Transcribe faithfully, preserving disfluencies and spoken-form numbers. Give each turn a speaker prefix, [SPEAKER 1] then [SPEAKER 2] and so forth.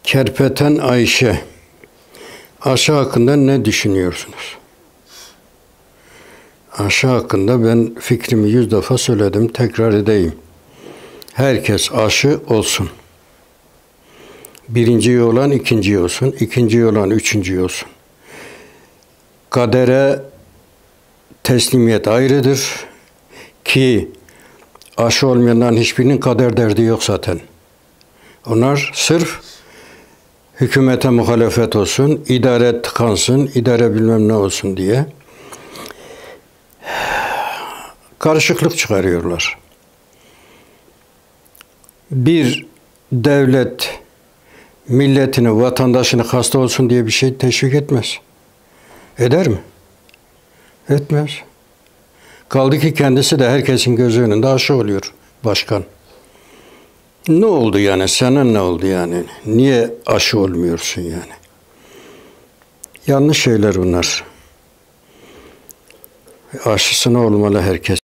[SPEAKER 1] Kerpeten Ayşe, aşı hakkında ne düşünüyorsunuz? Aşı hakkında ben fikrimi yüz defa söyledim, tekrar edeyim. Herkes aşı olsun. Birinci olan ikinci olsun, ikinci olan üçüncü olsun. Kadere teslimiyet ayrıdır ki aşı olmayanların hiçbirinin kader derdi yok zaten. Onlar sırf hükümete muhalefet olsun, idare tıkansın, idare bilmem ne olsun diye karışıklık çıkarıyorlar. Bir devlet milletini, vatandaşını hasta olsun diye bir şey teşvik etmez. Eder mi? Etmez. Kaldı ki kendisi de herkesin gözü önünde aşı oluyor başkan. Ne oldu yani? Sana ne oldu yani? Niye aşı olmuyorsun yani? Yanlış şeyler bunlar. Aşısına olmalı herkes.